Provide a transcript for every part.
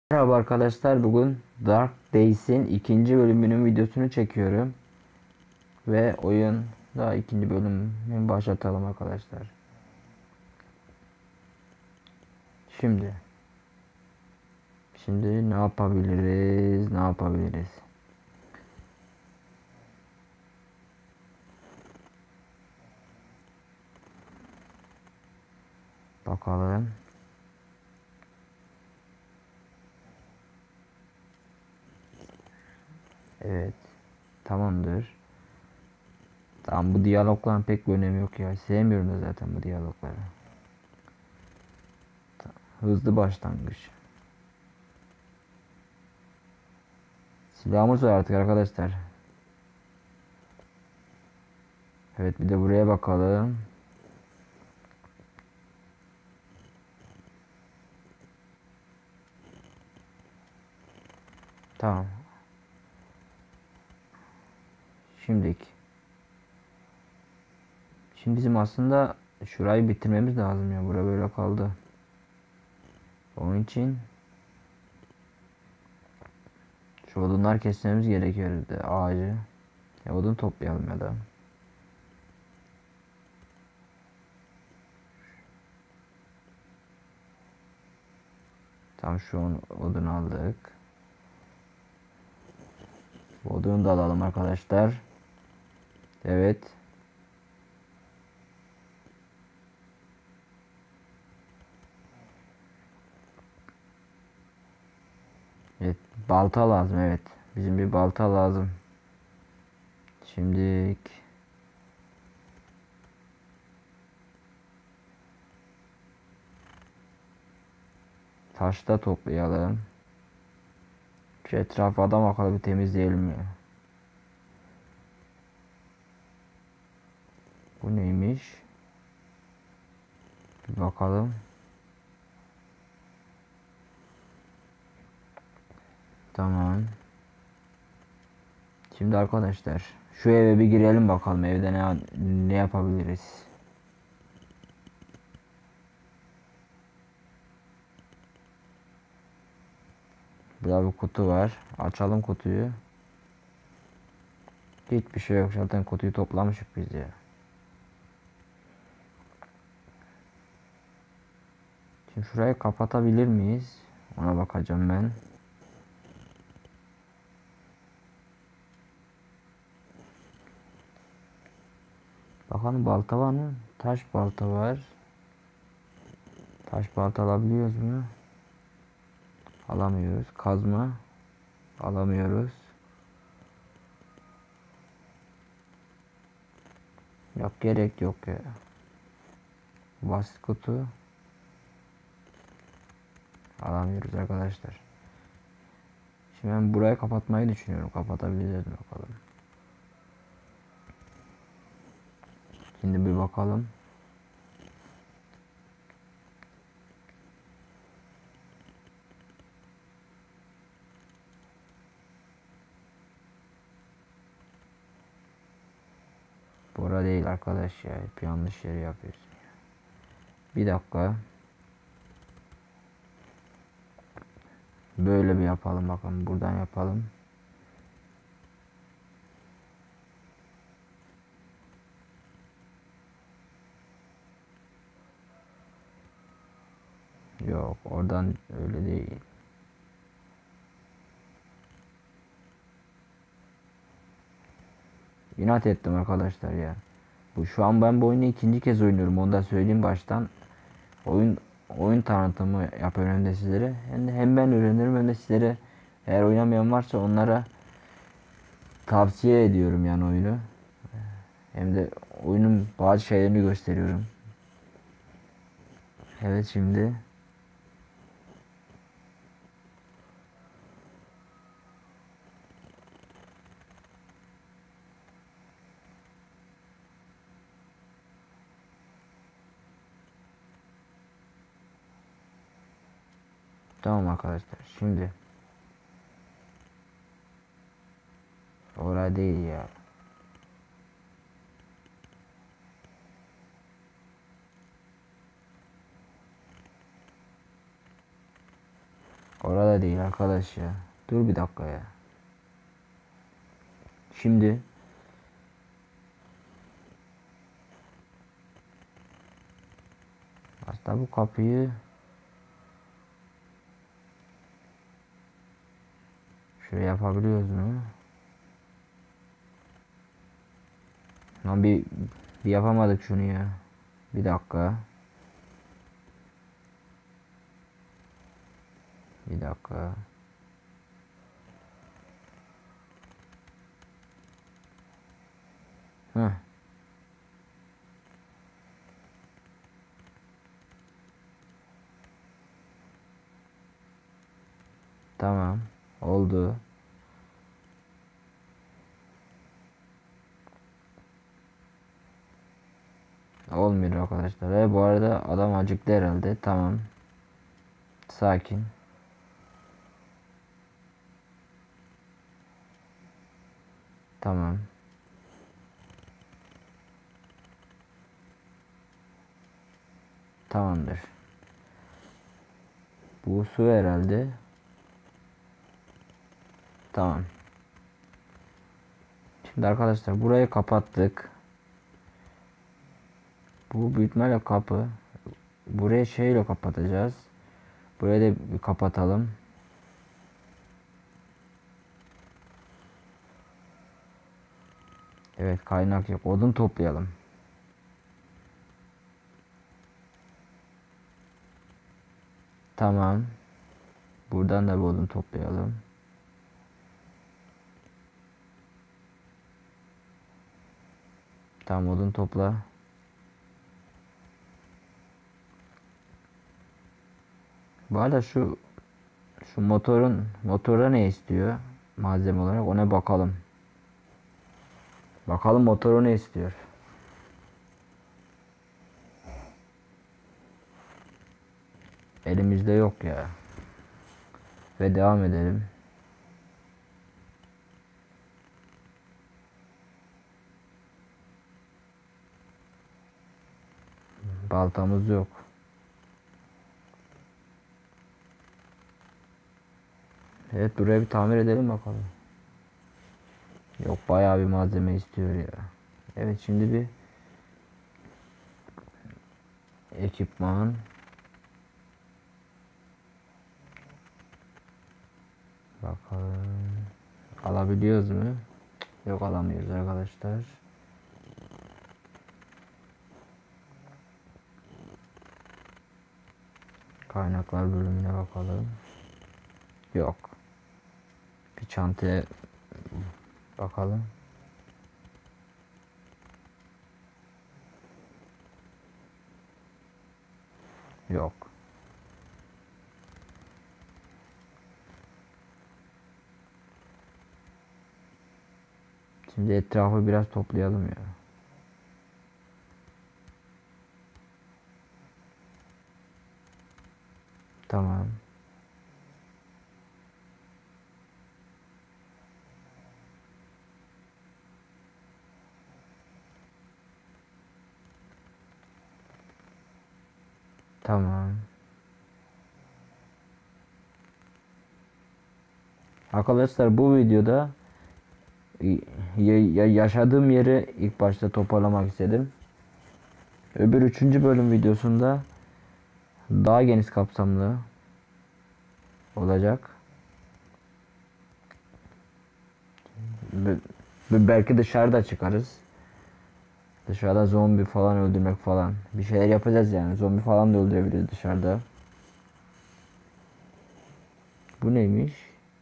Merhaba arkadaşlar, bugün Dark Days'in ikinci bölümünün videosunu çekiyorum ve oyun da ikinci bölümünü başlatalım arkadaşlar. Şimdi şimdi ne yapabiliriz? Bakalım. Evet, tamamdır. Tamam, bu diyalogların pek bir önemi yok ya. Sevmiyorum da zaten bu diyalogları. Hızlı başlangıç. Silahımız var artık arkadaşlar. Evet, bir de buraya bakalım. Tamam. Şimdiki. Şimdi bizim aslında şurayı bitirmemiz lazım ya. Bura böyle kaldı. Onun için şu odunlar kesmemiz gerekiyordu ağacı. Ya odun toplayalım ya da. Tam şu an odun aldık. Bu odunu da alalım arkadaşlar. Evet. Evet. Balta lazım, evet. Bizim bir balta lazım. Şimdi taş da toplayalım. Şu etrafı adam akıllı bir temizleyelim ya. Bu neymiş? Bir bakalım. Tamam. Şimdi arkadaşlar şu eve bir girelim bakalım, evde ne yapabiliriz. Burada bir kutu var. Açalım kutuyu. Hiçbir şey yok, zaten kutuyu toplamışık biz ya. Şimdi şurayı kapatabilir miyiz? Ona bakacağım ben. Bakalım, balta var mı? Taş balta var. Taş balta alabiliyoruz mu? Alamıyoruz. Kazma alamıyoruz. Yok, gerek yok ya. Basit kutu alamıyoruz arkadaşlar. Şimdi ben burayı kapatmayı düşünüyorum. Kapatabileceğiz mi bakalım. Şimdi bir bakalım. Bura değil arkadaş ya. Hep yanlış yeri yapıyorsun. Bir dakika. Böyle bir yapalım bakalım. Buradan yapalım. Yok, oradan öyle değil. İnat ettim arkadaşlar ya. Şu an ben bu oyunu ikinci kez oynuyorum. Onu da söyleyeyim baştan. Oyun oyun tanıtımı yapıyorum hem de sizlere. Hem ben öğrenirim hem de sizlere, eğer oynamayan varsa onlara tavsiye ediyorum yani oyunu. Hem de oyunun bazı şeylerini gösteriyorum. Evet, şimdi tamam arkadaşlar. Şimdi orada değil ya. Orada değil arkadaş ya. Dur bir dakika ya. Şimdi aslında bu kapıyı şöyle yapabiliyoruz mu? Lan bir yapamadık şunu ya. Bir dakika. Bir dakika. Heh. Tamam. Oldu. Olmuyor arkadaşlar. Bu arada adam acıktı herhalde. Tamam. Sakin. Tamam. Tamamdır. Bu su herhalde. Tamam. Şimdi arkadaşlar burayı kapattık. Bu büyütmeyle kapı. Buraya şeyle kapatacağız. Burayı da bir kapatalım. Evet, kaynak yok. Odun toplayalım. Tamam. Buradan da bir odun toplayalım. Tamam, odun topla. Bu arada şu motora ne istiyor malzeme olarak, ona bakalım. Bakalım motoru ne istiyor. Elimizde yok ya. Ve devam edelim. Baltamız yok. Evet, buraya bir tamir edelim bakalım. Yok, bayağı bir malzeme istiyor ya. Evet, şimdi bir ekipman. Bakalım. Alabiliyoruz mu? Yok, alamıyoruz arkadaşlar. Kaynaklar bölümüne bakalım. Yok. Bir çantaya bakalım. Yok. Şimdi etrafı biraz toplayalım ya. Tamam. Tamam. Arkadaşlar, bu videoda yaşadığım yeri ilk başta toparlamak istedim. Öbür 3. bölüm videosunda daha geniş kapsamlı olacak. Belki dışarıda çıkarız. Dışarıda zombi falan öldürmek falan. Bir şeyler yapacağız yani. Zombi falan da öldürebiliriz dışarıda. Bu neymiş?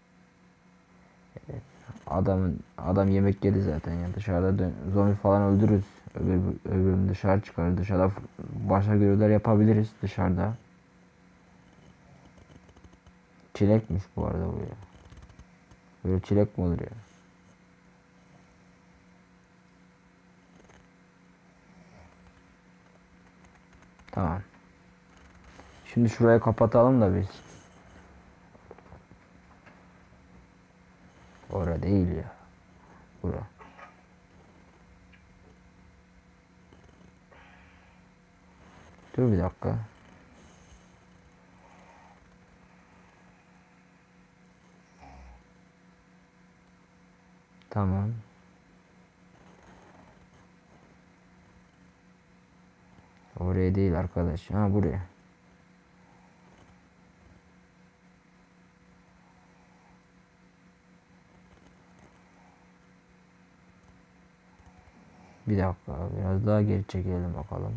Adam yemek yedi zaten ya. Dışarıda zombi falan öldürürüz. Öbürünü dışarı çıkarız. Dışarıda başka görevler yapabiliriz dışarıda. Çilekmiş bu arada bu ya. Böyle çilek mi olur ya? Tamam. Şimdi şurayı kapatalım da biz. Orada değil ya. Bura. Dur bir dakika. Tamam. Oraya değil arkadaş. Ha, buraya. Bir dakika. Biraz daha geri çekelim bakalım.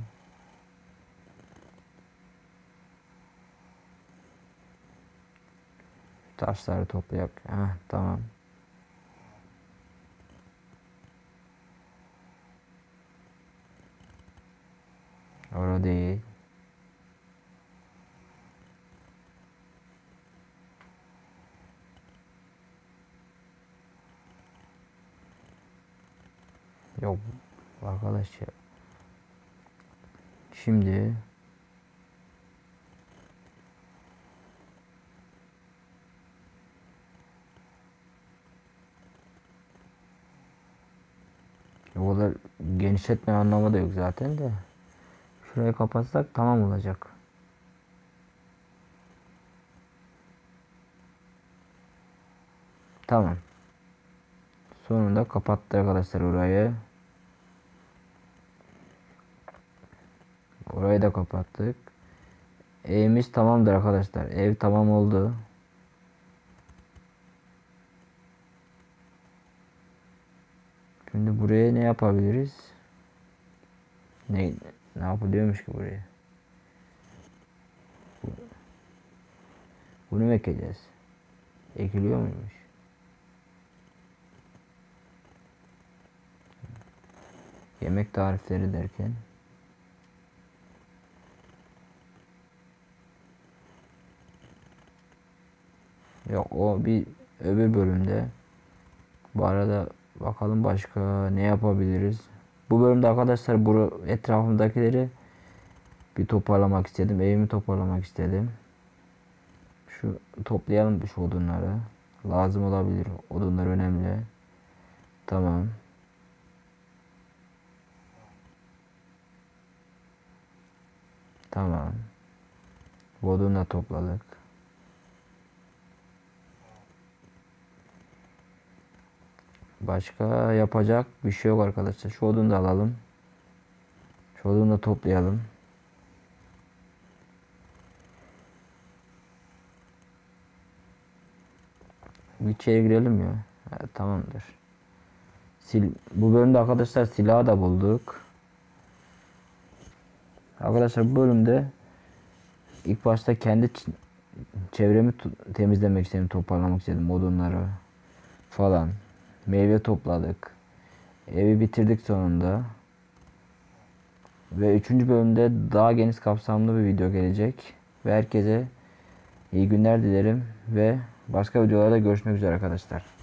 Taşları toplayak. Ha, tamam. Orada değil. Yok arkadaş ya. Şimdi o kadar genişletme anlamı da yok zaten de. Şurayı kapatsak tamam olacak. Tamam. Sonunda kapattı arkadaşlar orayı. Orayı da kapattık. Evimiz tamamdır arkadaşlar. Ev tamam oldu. Şimdi buraya ne yapabiliriz? Ne yapılıyormuş ki buraya? Bunu mu ekeceğiz? Ekiliyor muymuş? Yemek tarifleri derken yok, o bir öbür bölümde. Bu arada bakalım başka ne yapabiliriz. Bu bölümde arkadaşlar bu etrafımdakileri bir toparlamak istedim. Evimi toparlamak istedim. Şu toplayalım şu odunları. Lazım olabilir. Odunlar önemli. Tamam. Tamam. Bu odunu da topladık. Başka yapacak bir şey yok arkadaşlar. Şu odunu da alalım. Şu odunu da toplayalım. Bir içeri girelim ya. Ha, tamamdır. Bu bölümde arkadaşlar silahı da bulduk. Arkadaşlar bu bölümde ilk başta kendi çevremi temizlemek istedim, toparlamak istedim, odunları falan. Meyve topladık. Evi bitirdik sonunda. Ve 3. bölümde daha geniş kapsamlı bir video gelecek. Ve herkese iyi günler dilerim ve başka videolarda görüşmek üzere arkadaşlar.